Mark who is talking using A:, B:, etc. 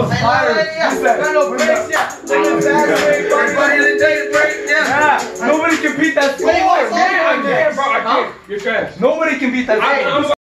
A: was tired. Nobody can beat that score.
B: I can't, bro. I can't. You're trash.
A: Nobody can beat that score.